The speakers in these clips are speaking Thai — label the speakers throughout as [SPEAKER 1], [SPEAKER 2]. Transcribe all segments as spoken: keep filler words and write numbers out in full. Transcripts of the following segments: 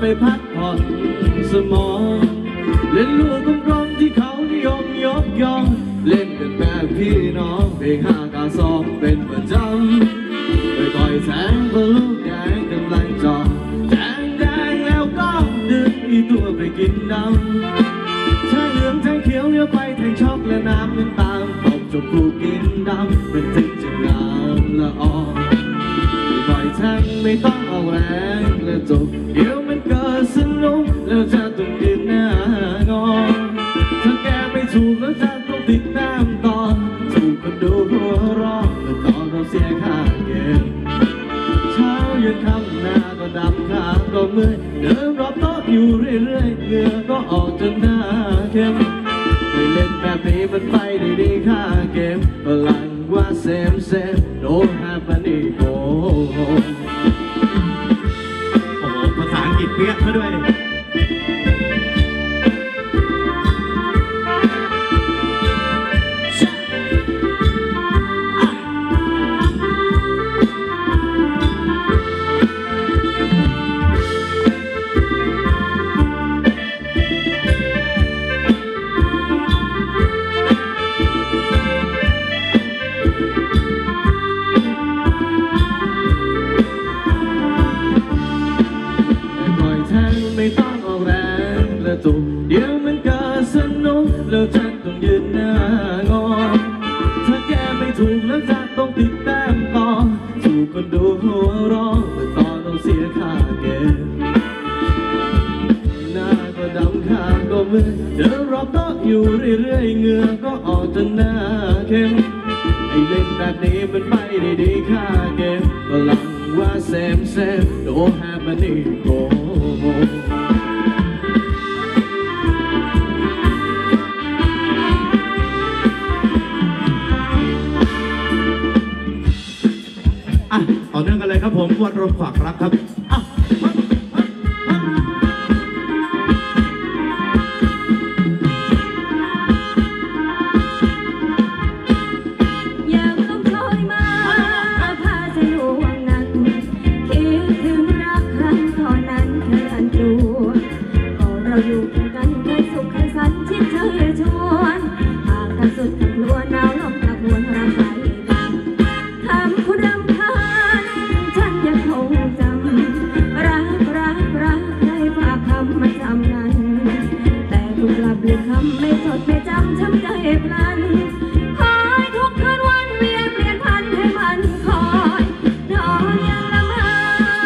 [SPEAKER 1] พักผ่อนสมองเล่นลูกกลมๆที่เขานิยมยกย่องเล่นกันแบบพี่น้องเพลงห้ากับสองเป็นประจำไปต่อยแสงบอลลูกแดงกำลังจอแดงแดงแล้วก็ดึงอีตัวไปกินดำถ้าเหลืองแทงเขียวเลี้ยวไปแทงช็อกและน้ำมันตามตบจบกูกินดำเป็นถึงจะงามละออไม่ต่อยแทงไม่ต้องเอาแรงและจบเดี๋ยวมันเกิดสนุกแล้วจะต้องยืนหน้างอถ้าแกไม่ถูกแล้วจะต้องติดน้ำต่อถูกคนดูหัวเราะแล้วต่อเราเสียค่าเกมเช้ายันค่ำหน้าก็ดำขาก็เมื่อยเดินรอบโต๊ะอยู่เรื่อยๆเหงื่อก็ออกจนหน้าเข้มได้เล่นแบบนี้มันไปได้ดีค่าเกมพลังว่าเซมเซมโดนห้าพันอีโกโอ้โหภาษาอังกฤษเปี้ยมาด้วยไม่ต้องออกแรงและตุกเดี๋ยวมันก็สนุกแล้วฉันต้องยืนหน้างอถ้าแกไม่ถูกแล้วจะต้องติดแต้มต่อถูกคนดูหัวเราะแต่ต่อต้องเสียค่าเกมหน้าก็ดำขาก็มือเดินรอบโต๊ะอยู่เรื่อยๆเหงื่อก็ออกจนหน้าเข้มไอ้เล่นแบบนี้มันไปได้ดีค่าเกมพลังว่าเซมเซมโดนแฮปมันอีโกต่อเนื่องกันเลยครับผมวัดรมฝากรักครับอยู่กันเคยสุขเคยสันชิดเธอชวนหากกันสุดตะลวนหนาวลมตะพวนรักใครบ้างทำคุณรำคาญฉันยังคงจำรักรักรักใครฝากคำมาจำนั้นแต่ถูกกลับลืมคำไม่จดไม่จำช้ำใจพลันคอยทุกคืนวันเวียนเปลี่ยนพันให้มันคอยนอนยังละเมอ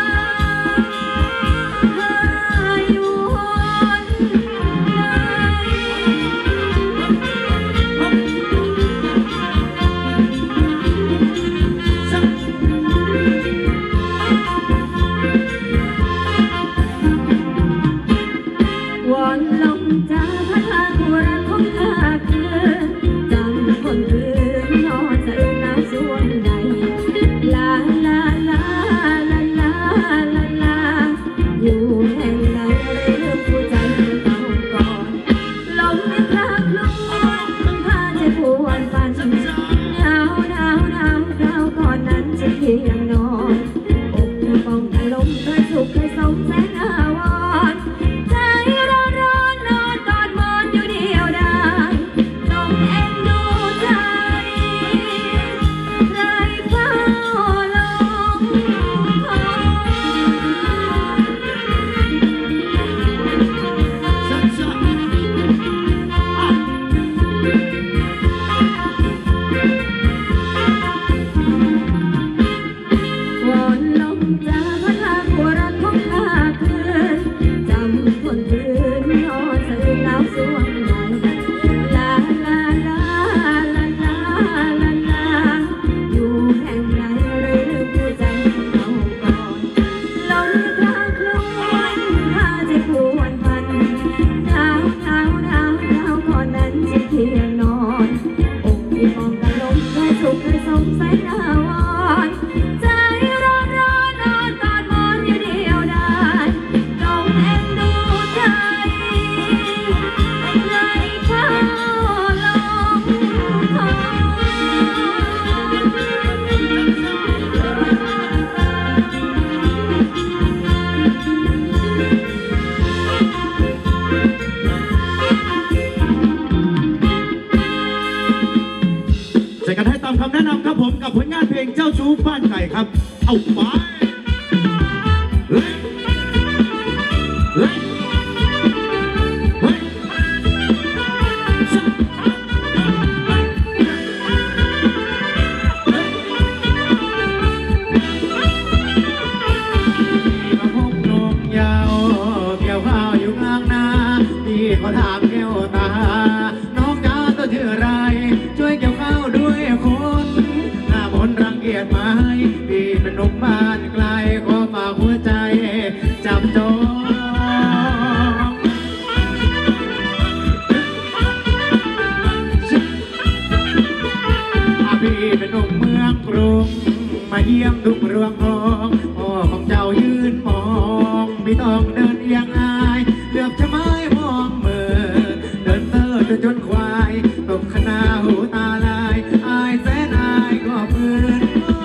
[SPEAKER 1] วันลมจะพัดพาตัวรักของเธอคืนจำคนคืนนอนสะอื้นน้ำสวงใดลาลาลาลาลาลาลาอยู่แห่งใดเรื่องผู้ใจเก่าก่อนลมไม่พลาดลมพาใจปวดฝันหนาวหนาวหนาวคราวก่อนนั้นฉันเพียงนอนอกเธอป้องกันลมเคยสุขเคยสมแสนอาวรณ์
[SPEAKER 2] คำแนะนำครับผมกับผลงานเพลงเจ้าชู้บ้านไก่ครับเอาไปเฮ้ยเฮ้ยเฮ้ยมาพบนมยาวเกี่ยวข้าวอยู่กลางนาพี่ก็ถามแก้วตาน้องจ้าตัวชื่ออะไรช่วยเกี่ยวข้าวด้วยคนหน้ามนรังเกียจไหมพี่เป็นหนุ่มบ้านไกลก็ฝากหัวใจจับจองพี่เป็นหนุ่มเมืองกรุงมาเยี่ยมทุกเรื่องทองพ่อของเจ้ายืนมองไม่ต้องเดินเอียงอายเลือกจะไม่มองเมื่อเดินเตอร์จนจนควายตบขนาหูตาลายอายแสนอายก็เพื่อน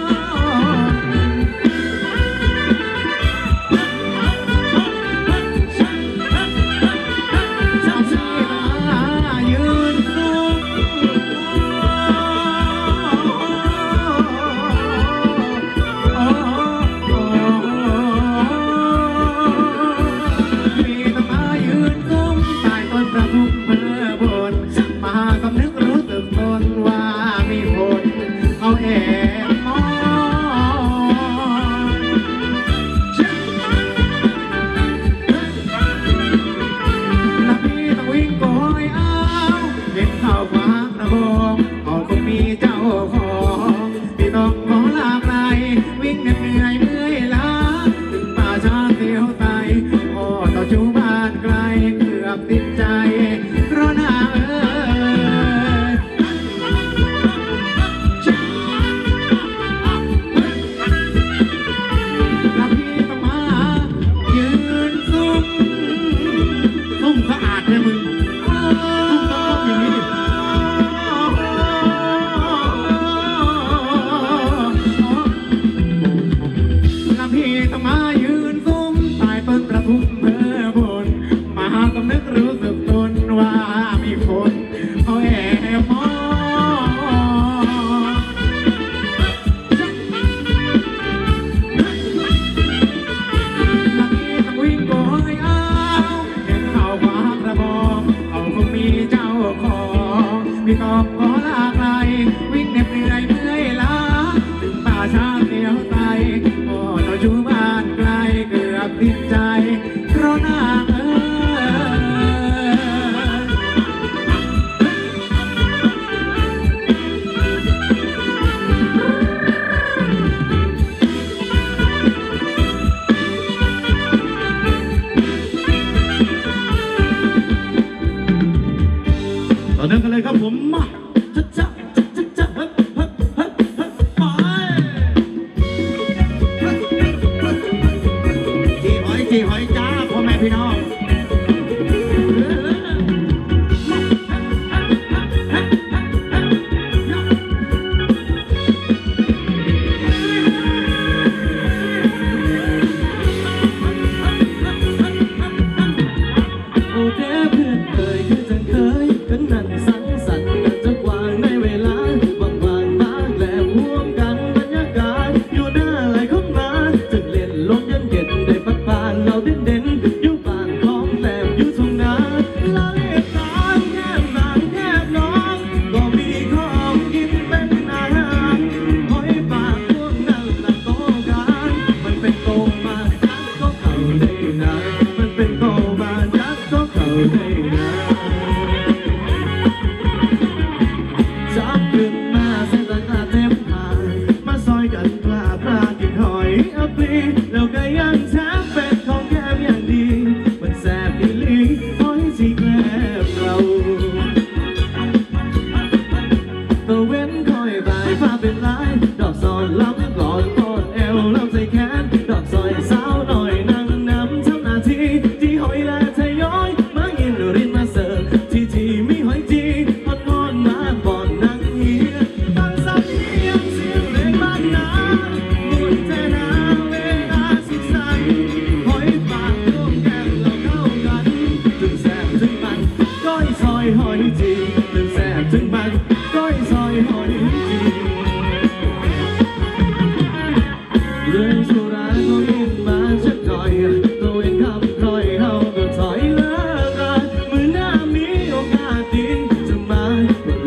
[SPEAKER 2] พี่ตอบขอลาไกลวิ่งเหน็บเหนื่อยเมื่อยล้าถึงป่าช้าเดียวใจโอ้ต่อชูบ้านไกลเกือบติดใจเพราะนางเอ๋ต่อเนื่องกันเลยครับผมมาจ๊ะจ๊ะจ๊ะจ๊ะฮึบฮึบฮึบฮึบไปจีหอยจีหอยจ้าพ่อแม่พี่น้องแล้วก็ยังแทบเป็นของแก้มอย่างดีมันแสบอีหลีหอยที่แกล้มเราตัวเว้นคอยบ่ายฟ้าเป็นลายดอกซอนล้ำกอดกอดเอวล้ำใส่แขนดอกซอยสาวหน่อยนั่งน้ำทำหน้าที่ที่หอยและทยอยมายินรินมาเสิร์ฟที่ที่มีหอยจีฮอนฮอนมาบ่อนนั่งเฮียตั้งสักเพียงเสียงเพลงบ้านนาบุญเจนาหอยจีถึงแสบถึงมันก้อยซอยหอย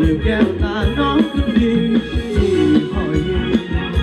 [SPEAKER 2] ลืมแก้วตาน้องคนดีที่คอยยิ้ม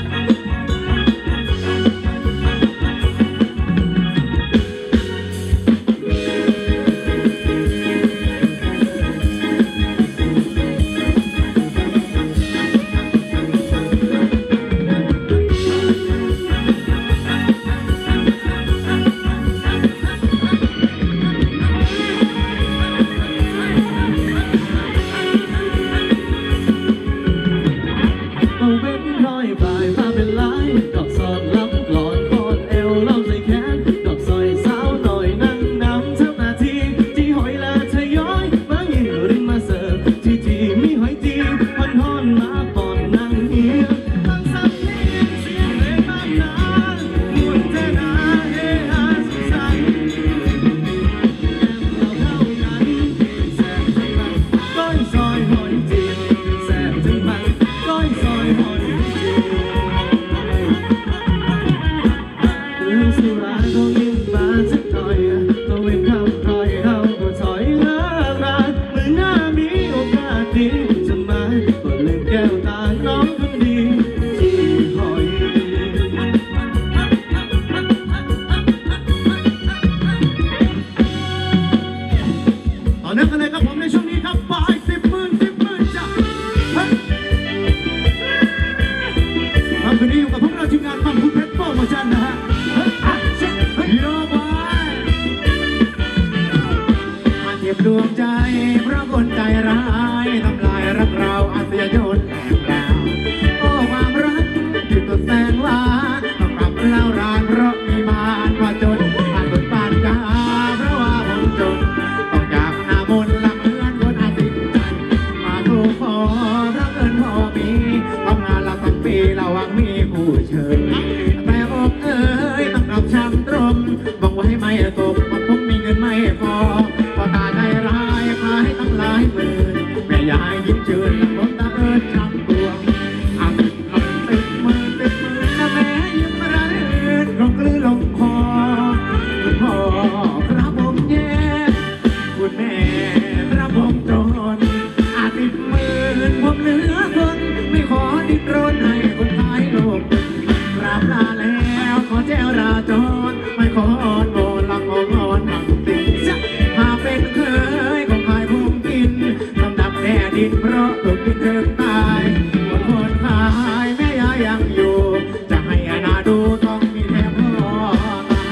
[SPEAKER 2] ดวงใจเพราะคนใจร้ายทำลายรักเราอาเสียโยนแหลกแล้วโอ้ความรักที่ตัวแสนหวานต้องกลับเล่ารานเพราะมีมารว่าจนผ่านสุดปานกาเพราะว่าผมจนต้องจากหน้ามนต์ละเหมือนคนอาสิใจมาถูกขอเพราะเงินพอมีทำงานเราทั้งปีเราหวังมีผู้เชิญแต่อกเอ้ยต้องกลับช้ำตรงบอกไว้ไม่ตกเพราะผมมีเงินไม่พอพอตาใจร้ายขายตั้งหลายหมื่นแม่ยายยิ้มเชิญผมตาเอิญช้ำตัวอาติดลงติดมือติดมือนะแม่ยิ้มระเริดลงกลือลงคอคุณพ่อครับผมแย่คุณแม่ครับผมจนอาติดมือผมเหลือคนไม่ขอดิ้นรนให้คนท้ายโลกกราบลาแล้วขอแจ้วราจรไม่ขออ่อนวอนละขออ่อนหักติดหากเป็นเคยของใครผมกินลำดับแน่ดินเพราะถูกกินเถิงตายคนคนขายแม่ยายังอยู่จะให้อาณาดูต้องมีแทบพ่อตา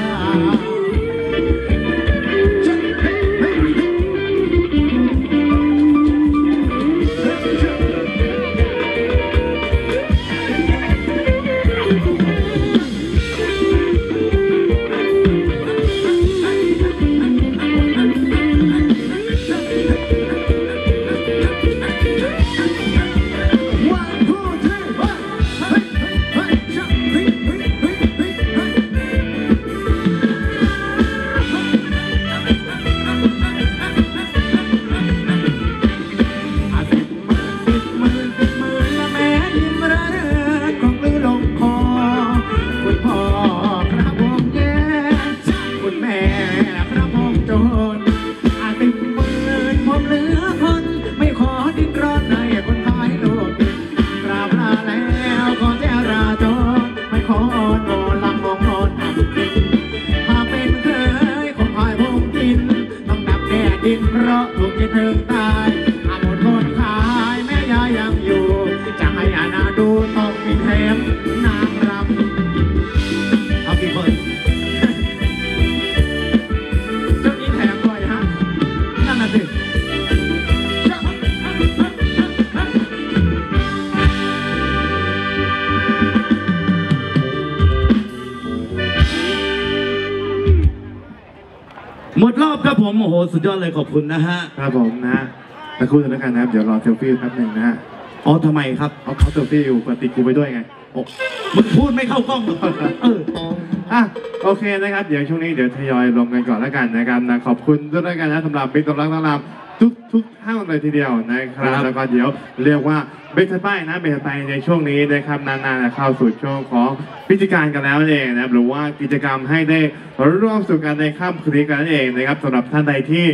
[SPEAKER 2] หมดรอบครับผมโอ้โหสุดยอดเลยขอบคุณนะฮะ
[SPEAKER 3] ครับผมนะไปคุยกันแล้วกันนะครับเดี๋ยวรอเซลฟี่แป๊บหนึ่งนะฮะ
[SPEAKER 2] อ๋อทำไมครับ
[SPEAKER 3] เอาเขาเซลฟี่อยู่ปฏิกูไปด้วยไง
[SPEAKER 2] โอ้มึงพูดไม่เข้ากล้องหรอเออ
[SPEAKER 3] อ่ะโอเคนะครับเดี๋ยวช่วงนี้เดี๋ยวทยอยลงกันก่อนแล้วกันนะครับนะขอบคุณด้วยกันนะสำหรับบิ๊กตำลังตำลังทุกทุกท่านเลยทีเดียวนะครับแล้วก็เดี๋ยวเรียกว่าเบสไปนะเบสไปในช่วงนี้นะครับนานๆเข้าสู่ช่วงของพิธีการกันแล้วเองนะครับหรือว่ากิจกรรมให้ได้ร่วมสู่กันในค่ำคืนนี้กันเองนะครับสำหรับท่านใดที่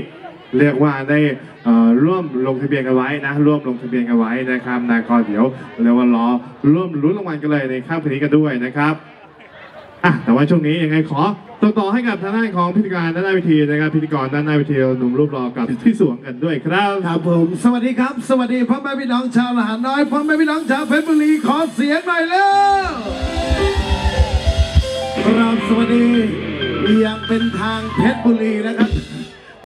[SPEAKER 3] เรียกว่าได้เอ่อร่วมลงทะเบียนกันไว้นะร่วมลงทะเบียนกันไว้นะครับนะก็เดี๋ยวเรียกว่ารอร่วมลุ้นรางวัลกันเลยในค่ำคืนนี้กันด้วยนะครับอ่ะแต่ว่าช่วงนี้ยังไงขอต่อต่อให้กับทางด้านของพิธีการด้านหน้าเวทีนะครับพิธีกรด้านหน้าเวทีหนุ่มรูปหล่อกับพี่สวงกันด้วยครับ
[SPEAKER 4] ครับผมสวัสดีครับ สวัสดีพ่อแม่พี่น้องชาวละหารน้อยพ่อแม่พี่น้องชาวเพชรบุรีขอเสียงหน่อยเร็วครับสวัสดีอย่างเป็นทางเพชรบุรีนะครับ